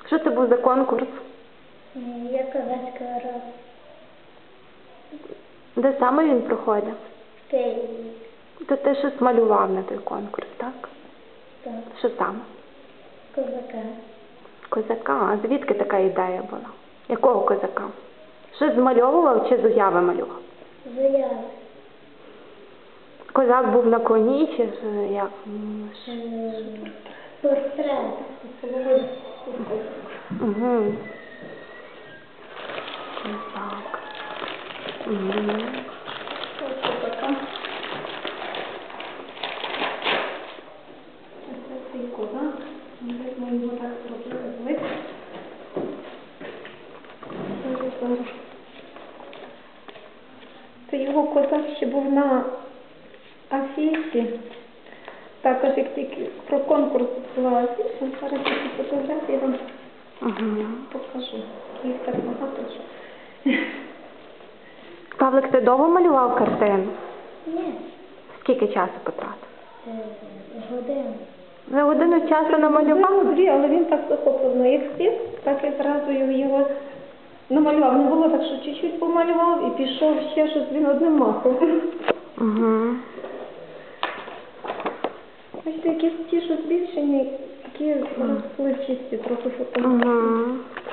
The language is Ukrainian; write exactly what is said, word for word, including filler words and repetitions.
Що це був за конкурс? Я козацька рада. Де саме він проходив? В Києві. То ти щось малював на той конкурс, так? Так. Що саме? Козака. Козака? А звідки така ідея була? Якого козака? Щось змальовував чи з уяви малював? Заява. Козак був на коні чи ж як? Портрет. Угу. Козак. Угу. Ось така. Ось цей козак. Ми його так зробили. Це його козак ще був на афіші. Також як тільки про конкурс була афіша, зараз такі фотографії вам Угу. покажу. Їх так багато. Павлик, ти довго малював картину? Ні. Скільки часу потратив? Е, Годину. За годину часу намалював? Дві, але він так захоплено як сів, так і зразу його намалював. Не було так, що чуть-чуть помалював і пішов ще щось, він одним махом. Угу. Ось якісь ті, що збільшені, такі розпливчасті трохи фотографії. Угу.